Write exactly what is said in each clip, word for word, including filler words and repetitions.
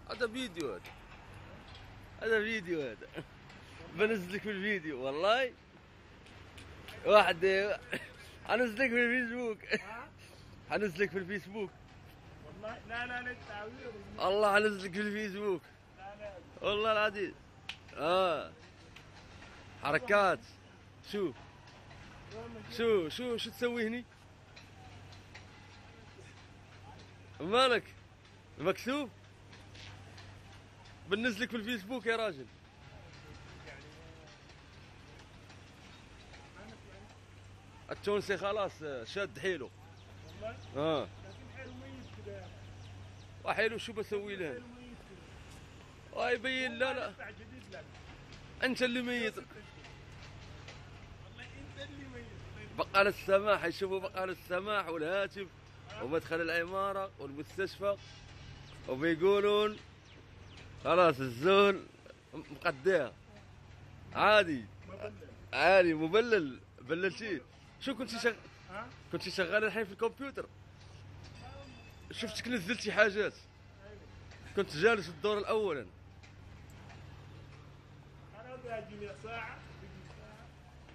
هذا فيديو هذا هذا فيديو هذا بنزلك في الفيديو والله. واحد حنزلك في الفيسبوك. حنزلك في الفيسبوك والله. لا لا لا التعوير الله حنزلك في الفيسبوك لا لا والله العظيم. اه حركات. شو شو شو شو تسوي هني؟ مالك مكسوف؟ بنزلك في الفيسبوك يا راجل. التونسي خلاص شاد حيله والله. اه لكن حيله ميت كده يا اخي. وحيله شو بسوي له؟ حيله ميت كده. ويبين لا لا يدفع جديد لك. انت اللي ميت. والله انت اللي ميت. بقال السماح يشوفوا بقال السماح والهاتف ومدخل العمارة والمستشفى وبيقولون خلاص الزول مقديها عادي مبلل. عادي مبلل. بللتيه. شو كنت شغ... ها؟ كنت شغال الحين في الكمبيوتر. شفتك نزلتي حاجات. كنت جالس الدور الاول. انا باجي ساعة بيجي ساعة.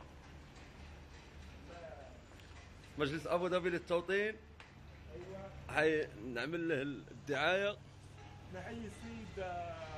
مجلس ابو ظبي للتوطين ايوه. حي نعمل له الدعايه. نحيي السيد